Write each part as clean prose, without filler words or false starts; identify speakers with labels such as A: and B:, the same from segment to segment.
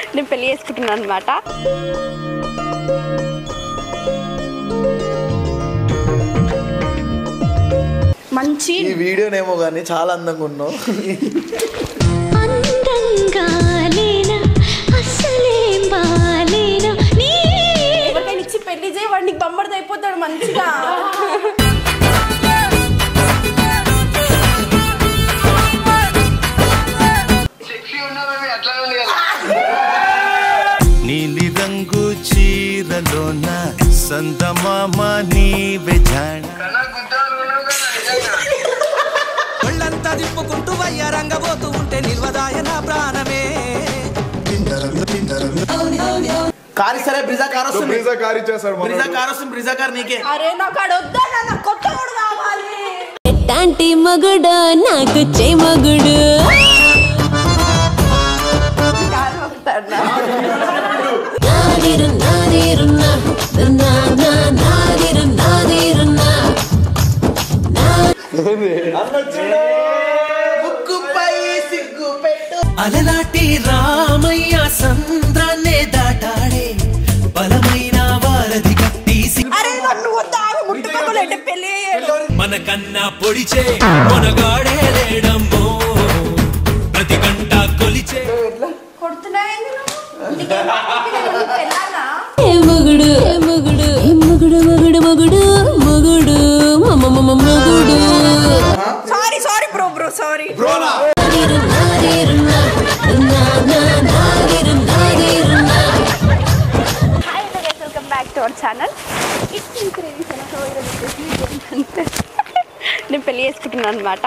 A: నేను పెళ్లి చేసుకుంటున్నాను అన్నమాట. మంచి
B: ఈ వీడియోనేమో కానీ చాలా అందంగా ఉన్నావు.
A: ఎవరికైనా ఇచ్చి పెళ్లి చేయి, వాడికి బొమ్మడిది అయిపోతాడు మంచిగా.
C: నీలి రంగు చీరలోన సందమామ నీవే జాణ ఒళ్ళంతా తిప్పుకుంటూ వయ్యారంగబోతూ ఉంటే నిల్వదాయ నా ప్రాణమే.
B: కార్ సరే బ్రిజా కార్ వస్తుంది.
D: బ్రిజా కార్ ఇచ్చేసాడు.
B: బ్రిజా కార్ వస్తుంది. బ్రిజా కార్ నీకే.
A: అరే నాకు అడొద్దా, నాకు కొత్త కూడా కావాలి.
E: ఎట్టాంటి మగుడు నాకు చే మగుడు.
C: అలలాటి రామయ్య సంద్రాన్నే దాటాడే బలమైన వారధి కట్టేసి మనకన్నా పొడిచే మనగాడే లేడమ్మో ప్రతి గంట కొలిచే
E: మగుడు మగుడు మగుడు మగుడు మగుడు మగుడు మగుడు.
A: Sorry bro sorry. Welcome back to our channel. నేను పెళ్లి చేసుకుంటున్నాను అనమాట.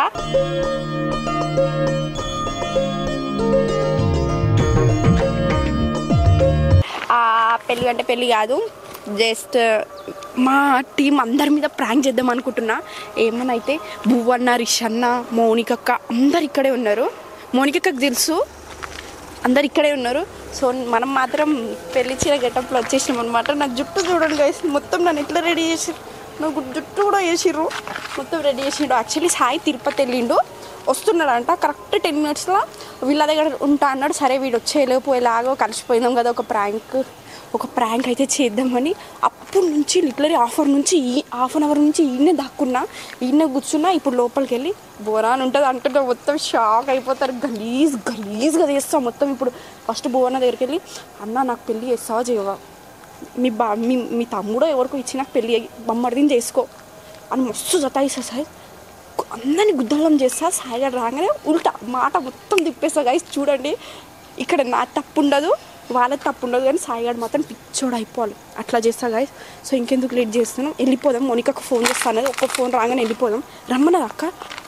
A: పెళ్ళి అంటే పెళ్ళి కాదు, జస్ట్ మా టీం అందరి మీద ప్రాంక్ చేద్దాం అనుకుంటున్నా. ఏమనైతే భువన్న, రిషన్న, మౌనికక్క అందరు ఇక్కడే ఉన్నారు. మౌనికక్కకు తెలుసు, అందరు ఇక్కడే ఉన్నారు. సో మనం మాత్రం పెళ్లి చీర గెటప్లో వచ్చేసాం అనమాట. నాకు జుట్టు చూడండి గైస్, మొత్తం నన్ను ఎట్లా రెడీ చేసి, నాకు జుట్టు కూడా వేసిర్రు, మొత్తం రెడీ చేసిండు. యాక్చువల్లీ సాయి తిరుపతి వెళ్ళిండు, వస్తున్నాడంట. కరెక్ట్ 10 minutesలో వీళ్ళ దగ్గర ఉంటా అన్నాడు. సరే వీడు వచ్చేలోపు ఎలాగో కలిసిపోయిందాం కదా, ఒక ప్రాంక్ అయితే చేద్దామని అప్పటి నుంచి లిటరలీ హాఫ్ అన్ అవర్ నుంచి ఈయనే దాక్కున్నా, ఈయనే కూర్చున్నా. ఇప్పుడు లోపలికి వెళ్ళి బోరాన్ ఉంటుంది అంటుంటే మొత్తం షాక్ అయిపోతారు. గలీజ్గా చేస్తాం మొత్తం. ఇప్పుడు ఫస్ట్ బోవన్న దగ్గరికి వెళ్ళి, అన్న నాకు పెళ్ళి చేస్తావా చేయవా, మీ తమ్ముడో ఎవరికో ఇచ్చి నాకు పెళ్ళి బొమ్మడిని చేసుకో అని మస్తు జతాయిస్తా సార్. అందరినీ గుద్దలం చేస్తా. సాయిగా రాగానే ఉల్టా మాట మొత్తం తిప్పేస్తా గైస్. చూడండి ఇక్కడ నా తప్పు ఉండదు, వాళ్ళకి తప్పు ఉండదు, కానీ సాయిగాడు మాత్రం పిచ్చోడు అయిపోవాలి, అట్లా చేస్తా గైస్. సో ఇంకెందుకు లేట్ చేస్తున్నాం, వెళ్ళిపోదాం. మోనికకు ఫోన్ చేస్తాను, ఒక్క ఫోన్ రాగానే వెళ్ళిపోదాం. రమ్మన్నది అక్క.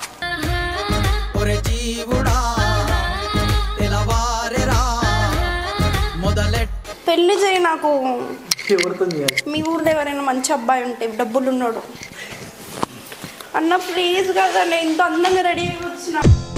A: పెళ్ళి చేయి నాకు. మీ ఊర్లో ఎవరైనా మంచి అబ్బాయి ఉంటే, డబ్బులు ఉన్నాడు అన్న ప్లీజ్ కదా, నేను ఇంత అందంగా రెడీ అయ్యి వచ్చిన.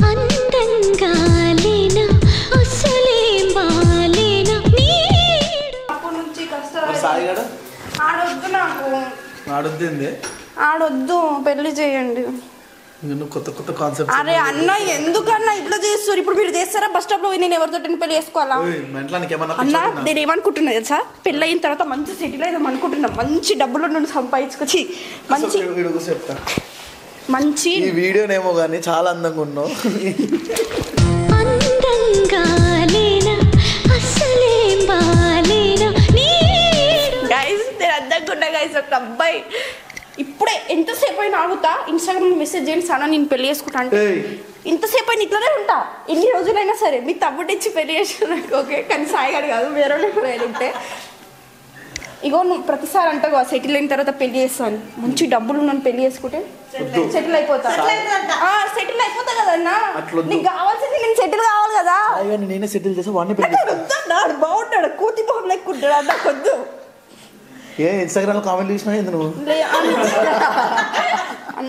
A: అప్పటి నుంచి కష్టాలు. ఆడొద్దు నాకు, ఆడొద్దు, పెళ్లి చేయండి.
B: కొత్త కాన్సెప్ట్.
A: అరే అన్న ఎందుకన్నా ఇట్లా చేస్తారు? ఇప్పుడు మీరు చేస్తారా బస్ స్టాప్ లో? నేను ఎవరితో పెళ్లి చేసుకోవాలా అన్న? నేను ఏమనుకుంటున్నా తెలుసా, పెళ్ళి అయిన తర్వాత మంచి సిటీలో ఏదో అనుకుంటున్నా, మంచి డబ్బులు నుండి సంపాదించుకొచ్చి మంచి
B: ఈ వీడియోనేమో కానీ చాలా అందంగా ఉన్నావు.
A: గైస్ నేను అందంగా ఉన్నా గైస్. ఒక అబ్బాయి ఇప్పుడే ఎంతసేపు అయినా ఆగుతా, ఇన్స్టాగ్రామ్ మెసేజ్ చేయండి సార్ నేను పెళ్లి చేసుకుంటా అంటే ఇంతసేపు అయినా ఇట్లనే ఉంటా. ఎన్ని రోజులైనా సరే మీ తమ్ముడు ఇచ్చి పెళ్లి చేసిన ఓకే, కానీ సాయిగాడు కాదు, వేరే వాళ్ళు ఉంటే. ఇగో నువ్వు ప్రతిసారి అంటావు సెటిల్ అయిన తర్వాత పెళ్లి చేస్తాను, మంచి డబ్బులు నన్ను పెళ్లి చేసుకుంటే సెటిల్ అయిపోతా. సెటిల్ అయిపోతా కదన్నా, నీకు కావాల్సింది నేను సెటిల్ కావాలి కదా.
B: నేనే సెటిల్ చేసి వాడిని
A: బాగుంటాడు, కూతి బాగుంది లెక్కుంటాడు అన్న కొద్దు.
B: ఏ ఇన్స్టాగ్రామ్ లో కామెంట్ చేసినా ఏంది నువ్వు?
A: అన్న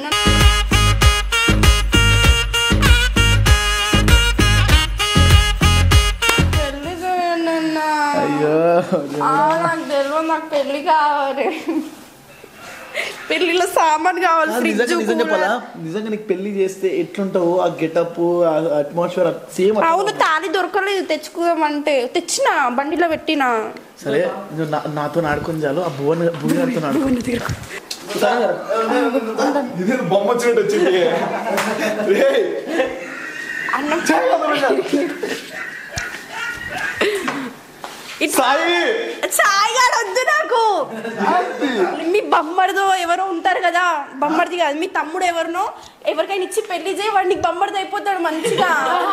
A: పెళ్లి చేయండి అన్న.
B: అయ్యో
A: నాకు తెలియదు, నాకు పెళ్లి కావాలి. పెళ్లిలో సామాన్ కావాలి, ఫ్రిడ్జ్
B: నిజం చెప్పాలా, నిజంగా నీకు పెళ్లి చేస్తే ఎట్లుంటావు ఆ గెటప్ ఆ అట్మాస్ఫియర్ సేమ్.
A: అవును, తాళి దొరకలేదు, తెచ్చుకోమంటే తెచ్చిన బండిలో పెట్టినా.
B: సరే నాతో ఆడుకుని చాలు, ఆ భువన్ ఆడుకుని
D: బొమ్మ చూడు వచ్చింది.
A: అన్నం సాయి గారు వద్దు నాకు. మీ బొమ్మడిదో ఎవరో ఉంటారు కదా, బొమ్మడిది కాదు మీ తమ్ముడు ఎవరినో ఎవరికైనా ఇచ్చి పెళ్లి చేయి, వాడు నీకు బొమ్మడిది అయిపోతాడు మంచిగా.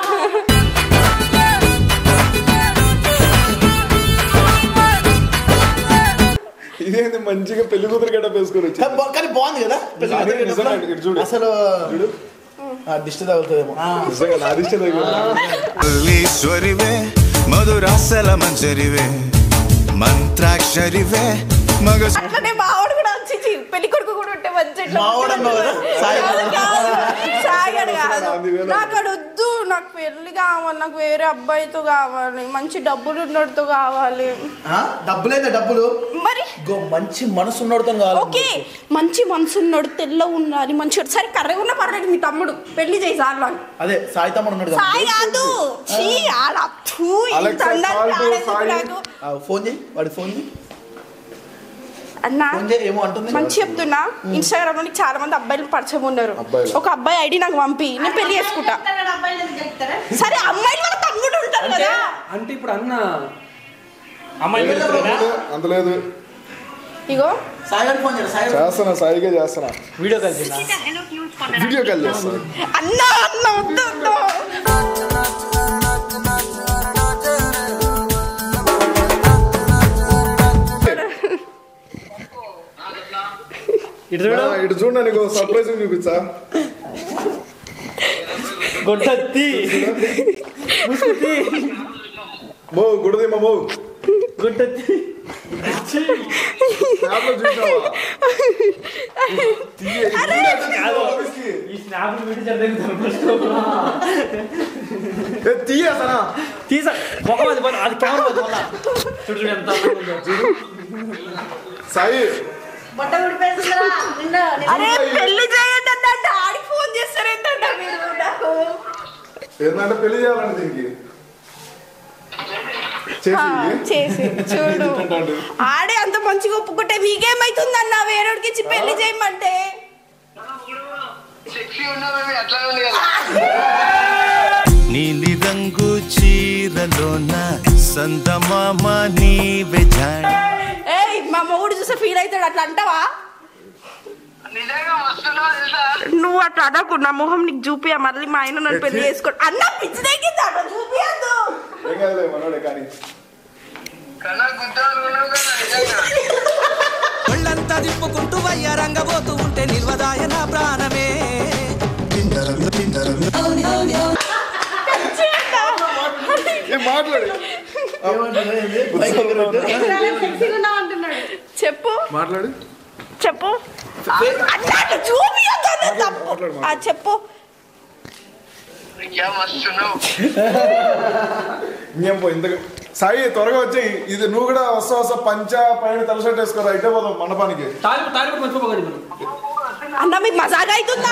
D: ఇదేంది మంచిగా పెళ్లి కూతురు గడ్డ వేసుకొని వచ్చి,
B: కానీ బాగుంది కదా అసలు. దిష్టి తగులుతుందేమో
D: నిజంగా నా దిష్టి
F: ఈశ్వరివే మధురాసల మంజరివే మంత్రాక్షరివే మగ.
A: అట్లనే మావాడు కూడా వచ్చి పెళ్లి కొడుకు కూడా ఉంటే సాగాడు కాదు. నాకు వద్దు, నాకు పెళ్లి కావాలి, నాకు వేరే అబ్బాయితో కావాలి, మంచి డబ్బులు ఉన్నోడితో కావాలి.
B: డబ్బులేదా డబ్బులు
A: మరి
B: మంచి మనసు ఉన్నోడితో కావాలి.
A: ఓకే, మంచి మనసు ఉన్నాడు, తెల్ల ఉండాలి, మంచిగా. సరే కర్రగా ఉన్నా పర్లేదు, మీ తమ్ముడు పెళ్లి చేయి సార్లు.
B: అదే సాయి తమ్ముడు ఉన్నాడు.
A: సాయి కాదు,
B: ఫోన్ చేయి, వాడికి ఫోన్ చేయి
A: అన్నా.
B: ఏమో అంటుంది,
A: మంచి చెప్తున్నా. ఇన్స్టాగ్రామ్ లో చాలా మంది అబ్బాయిలు పరిచయం ఉన్నారు. ఒక అబ్బాయి ఐడి నాకు పంపి, నేను పెళ్లి చేసుకుంటా. సరే అమ్మాయిలు వాళ్ళ తమ్ముడు ఉంటారు కదా.
G: అంటే ఇప్పుడు అన్న
D: అంత లేదు.
A: ఇగో
B: సాయి ఫోన్
D: చేస్తున్నా, సాయిగా చేస్తున్నా,
G: వీడియో కాల్
D: చేస్తాను.
A: అన్నా అన్న వద్దు.
D: ఇటు చూడ, నీకు సర్ప్రైజ్ చూపించా.
G: గొడ్డత్తి
D: మో గుడదేమో మో
G: గొడ్డత్తి ఈ స్నాప్
D: తీయసనా
G: తీసా ముఖం అది కెమెరా చూడు చూడు ఎంత
D: సాయి.
A: అరే పెళ్లి చేయండి అంటే ఆడికి ఫోన్ చేస్తారు ఏంటంటే మీరు నాకు.
D: ఏంటంటే పెళ్లి చేయాలండి దీనికి
A: చేసి చూడు, ఆడే అంత మంచిగా ఒప్పుకుంటే మీకేమైతుంది అన్న, వేరేడికి ఇచ్చి పెళ్లి చేయమంటే.
F: నీలి రంగు చీరలోన సందమామ నీవే జాణ.
A: ఏయ్ మా మొగుడు చూస్తే ఫీల్ అవుతాడు, అట్లా అంటావా? నువ్వు అట్లా అనకు, నా మొహం నీకు చూపియా, మళ్ళీ మా ఆయన నన్ను పెళ్లి చేసుకో అన్న. పిచ్చి తగ్గింది అట్లా చూపియద్దు.
C: ఒళ్ళంతా తిప్పుకుంటూ వయ్యారంగబోతూ ఉంటే నిల్వదాయ నా ప్రాణమే.
A: చెప్పు
D: మాట్లాడు
A: చెప్పు చెప్పు.
D: సాయి త్వరగా వచ్చి, ఇది నువ్వు కూడా వస్తా పంచా పైన తలసెట్ వేసుకోరా, ఇట్టే పోదాం మండపానికి.
A: అన్న మీకు మజాగా అవుతుందా?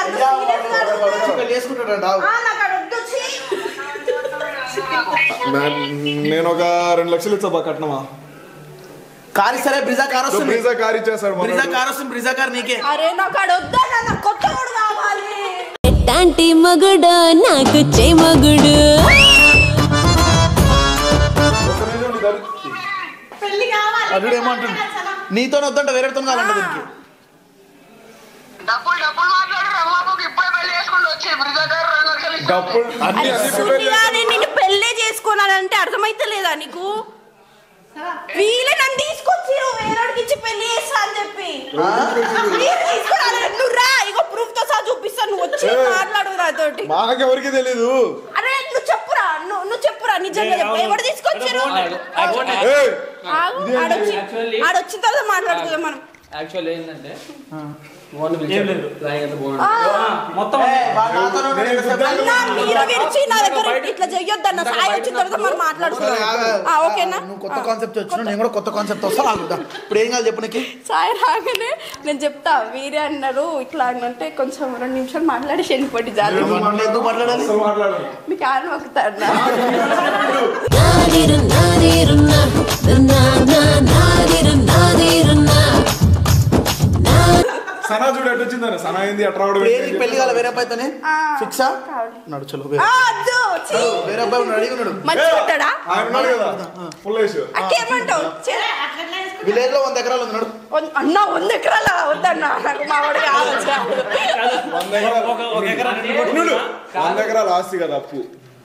D: నేను ఒక 2 లక్షలు ఇచ్చా కట్నమా.
B: కార్ ఇస్తారా? బ్రిజా కార్ వస్తుంది,
D: బ్రిజా కార్ ఇచ్చేసాడు.
B: బ్రిజా కార్ వస్తుంది, బ్రిజా కార్ నీకే.
A: అరే నాకు వద్దా, నాకు కొత్త కూడా కావాలి.
E: ఎట్టాంటి మగుడు నాకు చే మగుడు.
A: పెళ్లి కావాలి.
B: అడుగు ఏమంటుంది, నీతో వద్దంట వేరేతో కావాలంట దీనికి.
A: నిన్ను పెళ్లే చేసుకోవాలంటే అర్థమైతే లేదా నీకు? వీళ్ళే నన్ను తీసుకొచ్చి వేరేడికి ఇచ్చి పెళ్లి చేస్తా అని చెప్పి నువ్వు రా, ఇగో ప్రూఫ్ తో సహా చూపిస్తాను, నువ్వు వచ్చి మాట్లాడు నాతోటి.
D: మాకెవరికి తెలీదు.
A: అరే నువ్వు చెప్పురా, నువ్వు చెప్పురా, నిజంగా చెప్పు, ఎవరు తీసుకొచ్చారు?
G: యాక్చువల్లీ
A: ఆడొచ్చిన తర్వాత మాట్లాడుకుందాం మనం.
G: యాక్చువల్లీ ఏంటంటే ఏం లేదు మొత్తం
A: అన్నా మీరు విరిచి నా దగ్గర ఇట్లా చెయ్యొద్దన్న సాయి వచ్చిన తర్వాత మనం మాట్లాడుకుందాం ఓకేనా
B: నువ్వు కొత్త కాన్సెప్ట్ వచ్చినా నేను కూడా కొత్త కాన్సెప్ట్ వస్తా ఆగుతా ఇప్పుడు ఏం కాదు చెప్పు నీకు
A: సాయి రాగానే నేను చెప్తా వీరే అన్నారు ఇట్లా అంటే కొంచెం 2 నిమిషాలు మాట్లాడి వెళ్ళిపోయి జాలి
B: ఎందుకు మాట్లాడాలి
A: మీకు ఆరు మొక్కుతారు
D: సనా చూడు ఎట్టు వచ్చిందని సనా ఏంది అట్లా
B: పెళ్లి కాల వేరే అబ్బాయితోనే ఫిక్సా నడు చలో వేరే అబ్బాయి రెడీగా ఉన్నాడు
A: మంచిగా ఉంటాడా
D: ఆయన ఉన్నాడు కదా ఫుల్ వేసి
A: అక్కేమంటావు
B: విలేజ్ లో 100 ఎకరాలు ఉన్నాడు
A: అన్న 100 ఎకరాల వద్దన్న నాకు మా వాడు కావచ్చు
D: 100 ఎకరాల ఆస్తి కదా అప్పు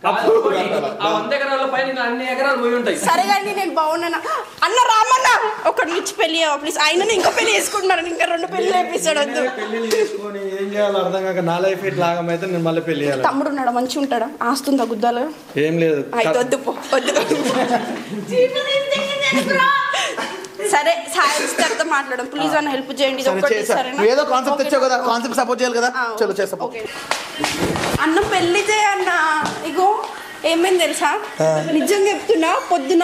A: సరే కానీ నేను బాగున్నాను అన్న రామన్న ఒకటి నుంచి పెళ్లి ప్లీజ్ ఆయన ఇంకో పెళ్లి చేసుకుంటున్నారు ఇంకా 2 పెళ్లి ఎపిసోడ్ వద్దు
G: పెళ్లి చేసుకొని ఏం చేయాలి అర్థం కాక నా లైఫ్ ఇట్లా ఆగమైతే నేను మళ్ళీ పెళ్లి చేయాలి
A: తమ్ముడు ఉన్నాడు మంచిగా ఉంటాడా ఆస్తుందా గుద్దాలు
G: ఏం లేదు
A: అయితే వద్దు వద్దు సరే సాయితో మాట్లాడడం ప్లీజ్ అన్న హెల్ప్ చేయండి
B: ఏదో కాన్సెప్ట్ తెచ్చావు కదా కాన్సెప్ట్ సపోర్ట్ చేయాలి కదా చలో చేస్తా
A: అన్న పెళ్లి చేయన్న ఇగో ఏమైంది తెలుసా నిజంగా చెప్తున్నా పొద్దున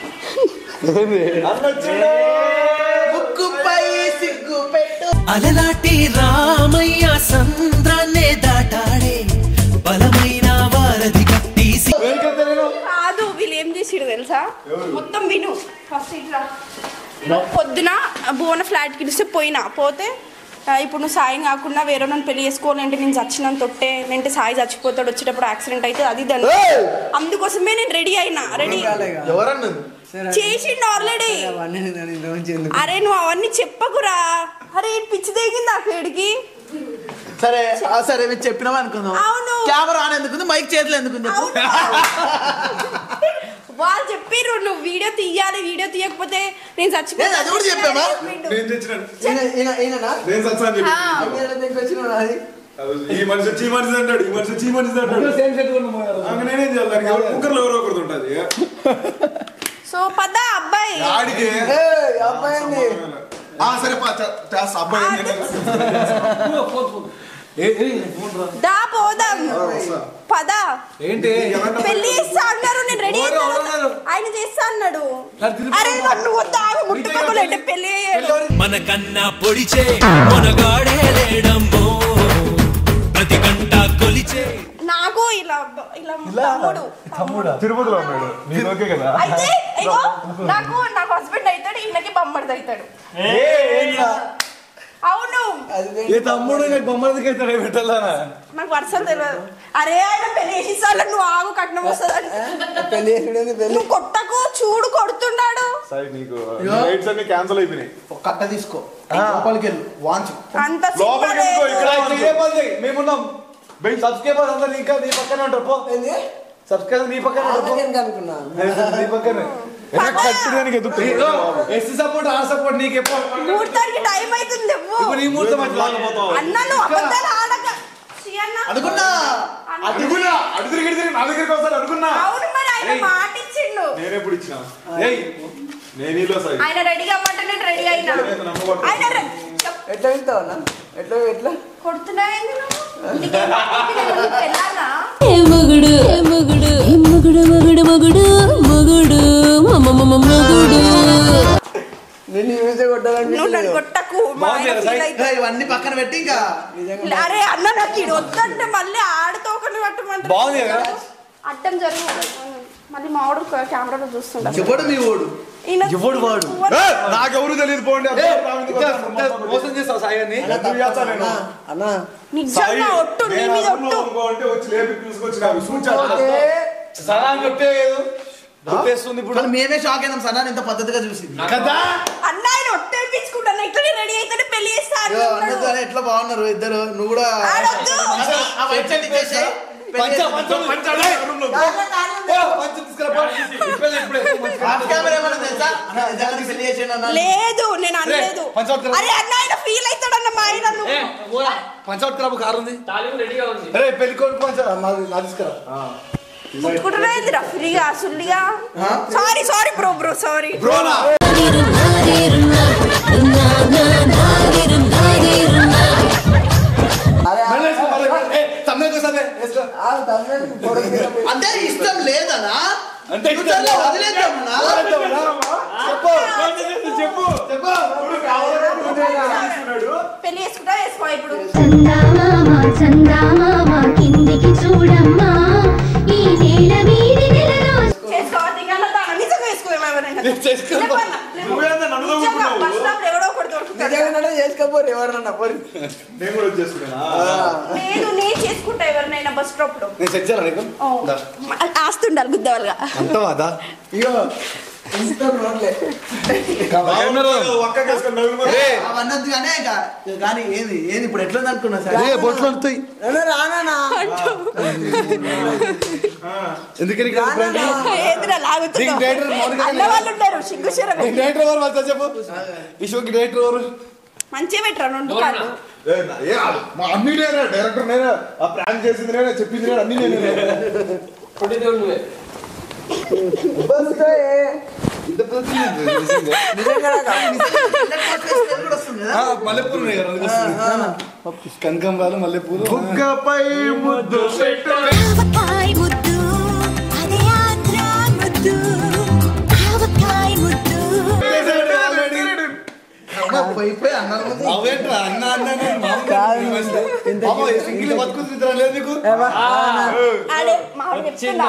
C: అలలాటి రామయ్య సంద్రాన్నే దాటాడే బలమైన వారధి కట్టేసి
A: కాదు వీళ్ళు ఏం చేసిరు తెలుసా మొత్తం విను ఫస్ట్ ఇట్లా పొద్దున భువన ఫ్లాట్కి ఇస్తే పోతే ఇప్పుడు నువ్వు సాయి కాకుండా వేరే నన్ను పెళ్లి చేసుకోవాలంటే నేను చచ్చినాను తొట్టే లేదంటే సాయి చచ్చిపోతాడు వచ్చేటప్పుడు యాక్సిడెంట్ అయితే అది దాన్ని అందుకోసమే నేను రెడీ అయినా రెడీ చేసిండు ఆల్రెడీ అరే నువ్వు అవన్నీ చెప్పకురా అరే పిచ్చి తెగింది ఆ పేడికి
B: సరే సరే మీరు చెప్పినావా అనుకుందాం
A: అవును
B: కెమెరా ఆన్ ఎందుకుంది మైక్ చేతిలో ఎందుకుంది
A: వాళ్ళు చెప్పిర్రు నువ్వు వీడియో తీయాలి వీడియో తీయకపోతే నేను చచ్చిపోతాను
B: అది కూడా చెప్పామా
D: నేను తెచ్చినాను నేను చచ్చాను చెప్పి ఈ మనిషి చీ మనిషి అంటాడు ఈ మనిషి చీ మనిషి అంటాడు నేనేం చేయాలి దానికి కుక్కర్లో ఎవరో ఒకటి ఉంటుంది
A: సో పద అబ్బాయి
D: ఆడికి
B: అబ్బాయి
D: సరే అబ్బాయి
A: దా పోదాం పద
G: ఏంటి
A: పెళ్లి చేస్తా అన్నారు నేను రెడీ ఆయన చేస్తా అన్నాడు అరే నన్ను వద్దా ముట్టుకోలేంటే పెళ్లి
C: మన కన్నా పొడిచే మనగాడే లేడమ్మో ప్రతి గంట కొలిచే
A: నాకు ఇలా తమ్ముడు
D: తిరుపతిలో ఉన్నాడు నీకు ఓకే కదా
A: అయితే ఇగో నాకు హస్బెండ్ అవుతాడు ఈయనకి బొమ్మడిది అవుతాడు అవును
G: ఏ తమ్ముడు నాకు బొమ్మలకి అవుతాడు పెట్టాలా
A: నాకు వర్షాలు తెలియదు అరే ఆయన పెళ్లి చేసేసాడు నువ్వు ఆగు కట్నం వస్తుంది నువ్వు కొట్టకు చూడు కొడుతున్నాడు
D: నీకు రైట్స్ అన్ని క్యాన్సిల్ అయిపోయినాయి
B: కట్ట తీసుకో లోపలికి వెళ్ళు వాంచు
A: అంత
G: మేమున్నాం సబ్స్క్రైబర్ అందరు ఇంకా నీ పక్కన ఉంటారు పో సబ్స్క్రైబర్ నీ పక్కన నీ పక్కనే ఎస్సీ సపోర్ట్ ఆ సపోర్ట్ నీకు
A: ముహూర్తానికి టైం అవుతుంది
G: నీ ముహూర్తం
A: అన్న నువ్వు అబద్ధాలు ఆడక
B: అనుకున్నా
A: అవును మరి ఆయన మాట ఇచ్చిండు
D: నేనెప్పుడు ఇచ్చిన
A: ఆయన రెడీ అవ్వమంటే నేను రెడీ అయినా ఆయన
B: ఎట్లా వెళ్తావన్నా ఎట్లా
A: కొడుతున్నా వెళ్ళాలా
E: మొగుడు మొగుడు మొగుడు మొగుడు మొగుడు మొగుడు మొగుడు
A: నువ్వు నన్ను కొట్టకు
B: ఇవన్నీ పక్కన పెట్టి ఇంకా
A: అరే అన్న నాకు ఇది వద్దంటే మళ్ళీ ఆడుతోకని పట్టమంటే అడ్డం జరుగు మళ్ళీ మావాడు కెమెరాలో చూస్తుంటా
B: ఎవడు మీ ఓడు ఎవడు వాడు
D: నాకెవరు తెలియదు పోండి
G: మోసం చేస్తావు సాయిని
B: అన్నా
A: నిజంగా ఒట్టు నీ మీద ఒట్టు
D: అంటే వచ్చి లేపి తీసుకొచ్చి
G: ఇప్పుడు
B: మేమే షాక్ అయినాం సన్నా ఇంత పద్ధతిగా చూసి
G: కదా
A: అన్న ఆయన ఒట్టేపించుకుంటాను ఇట్లా రెడీ అయితే పెళ్లి చేస్తాను
B: ఎట్లా బాగున్నారు ఇద్దరు నువ్వు కూడా
A: లేదు నేను అనలేదు అరే అన్న ఆయన ఫీల్ అవుతాడన్న మా ఆయన
G: పంచవట్ క్లబ్ కారు ఉంది అరే పెళ్లి కొడుకు నా తీసుకురా
A: ముట్టుకుంటున్నా ఫ్రీగా సుల్లిగా సారీ బ్రో సారీ
E: నాదిరు నాదిరు నా నా నాదిరు నాదిరు నా
A: పెళ్లి చేసుకుంటా వేసుకో ఇప్పుడు.
H: చందామామ కిందికి చూడమ్మా ఈ నేల మీది నెలలో
A: చేసుకోవాలి నిజంగా వేసుకోమేమో ఎవరైనా బస్ స్టాప్ ఎవడో ఒకటి దొరుకుతాడు.
G: చేసుకోపోరు ఎవరన్నా పోరు.
D: నేను కూడా వచ్చేసుకున్నా.
A: లేదు నేను చేసుకుంటా ఎవరినైనా బస్ స్టాప్ లో.
G: నేను సెట్ చేయాలా నీకు?
A: ఆస్తుండాలి గుద్దవాళ్ళగా.
G: అంతవాదా? ఇగో
B: అవన్నది కానీ ఏంది ఏంది ఇప్పుడు ఎట్లా అనుకున్నా సరే బొట్లు వస్తాయి
G: రానా ఎందుకని
A: ఏదిరా లాగుతున్నావు? అన్న వాళ్ళు ఉంటారు సిగ్గుశరం.
G: డైరెక్టర్ ఎవరు వాళ్ళతో చెప్పు. ఈ షోకి డైరెక్టర్ ఎవరు?
A: మంచిగా పెట్టరా రెండు కాళ్ళు.
D: అన్ని నేనే డైరెక్టర్ నేనే, ఆ ప్రాంక్ చేసింది నేనే, చెప్పింది నేనే, అన్ని నేనే.
G: మల్లెపూలు కనకంబాలు మల్లెపూలు
D: బుగ్గపై ముద్దు పెట్టు.
H: ఆవకాయ ముద్దు అదే ఆంధ్ర ముద్దు ఆవకాయ ముద్దు
B: పోయిపోయి అన్నారు
G: అవేంట్రా అన్న సింగిల్ బతుకుతుందిరా లేదు నీకు.
A: అడే మామిడి చెప్తున్నా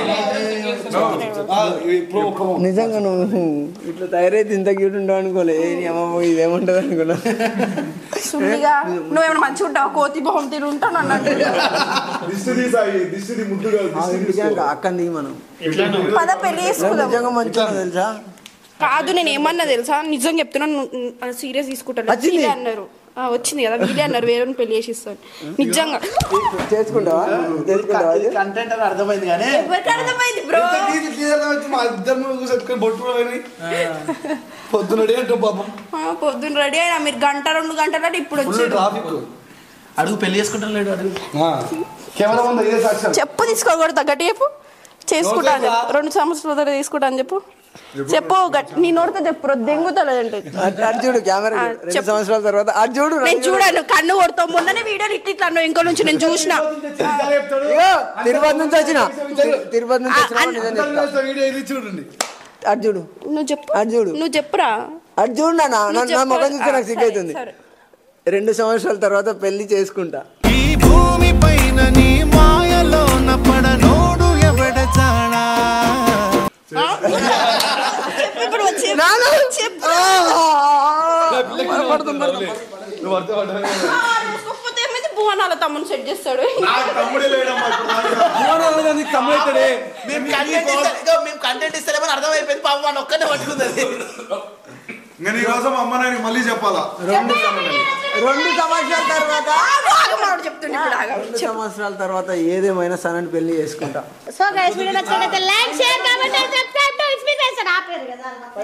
G: నిజంగా నువ్వు ఇట్లా తయారైతే ఇంత క్యూట్ ఉండవు అనుకోలే. ఇదేముంటది అనుకున్నా.
A: సుమ్మిగా నువ్వేమైనా మంచిగా ఉంటావు కోతి బొహం తిని ఉంటాను అన్నట్టు.
D: దిష్టి ముద్దు కాదు.
G: అక్కంది మనం
A: పద పెళ్లి చేసుకుందాం.
G: నిజంగా మంచిగా తెలుసా?
A: కాదు నేను ఏమన్నా తెలుసా నిజంగా చెప్తున్నాను. సీరియస్ తీసుకుంటాను అన్నారు. వచ్చింది కదా వీడే అన్నారు వేరే పెళ్లి చేసి ఇస్తాను. నిజంగా
G: చేసుకుంటావా?
B: కంటెంట్ అని అర్థమైంది కానీ
A: ఎవరికి అర్థమైంది బ్రో?
G: మా ఇద్దరు బొట్టు పొద్దున అంటే పాపం
A: పొద్దున్న రెడీ అయినా మీరు గంట 2 గంటల ఇప్పుడు వచ్చి
G: ట్రాఫిక్.
B: అడుగు పెళ్లి చేసుకుంటాను లేడు అడుగు
G: కెమెరా ముందు ఇదే సాక్ష్యం.
A: చెప్పు తీసుకోకూడదు గట్టి చెప్పు. చేసుకుంటాను చెప్పు 2 సంవత్సరాల తర్వాత తీసుకుంటాను చెప్పు. చెప్పు నీ నోడితే చెప్పు దెంగుతలేదంటే
G: చూడు కెమెరా 2 సంవత్సరాల తర్వాత అది చూడు.
A: నేను చూడాను కన్ను కొడతావు. మొన్ననే వీడియోలు ఇట్లా అన్నావు ఇంకో నుంచి నేను చూసిన.
G: తిరుపతి నుంచి వచ్చిన వీడియో ఇది చూడండి. అది చూడు
A: నువ్వు చెప్పు.
G: అది చూడు
A: నువ్వు చెప్పురా.
G: అది చూడు నా ముఖం చూస్తే నాకు సిగ్గైతుంది. 2 సంవత్సరాల తర్వాత పెళ్లి చేసుకుంటా.
F: ఈ భూమి పైన నీ మాయలోన పడనోడు ఎవడచాడా.
A: ఇప్పుడు వచ్చి చెప్పు. భువనాల తమ్ముని సెట్ చేస్తాడు.
B: మేము కంటెంట్ ఇస్తలేమని అర్థమైపోయింది పాపం అని ఒక్కనే పట్టుకుంది.
D: నేను ఈ కోసం అమ్మ నాయనకి మళ్ళీ చెప్పాలా?
G: 2 సంవత్సరాల తర్వాత
A: 2
G: సంవత్సరాల తర్వాత ఏదేమైనా సనని పెళ్లి చేసుకుంటా.
H: సో గైస్ వీడియో నచ్చినట్లయితే like share comment subscribe to it's మీ ఫ్రెండ్స్.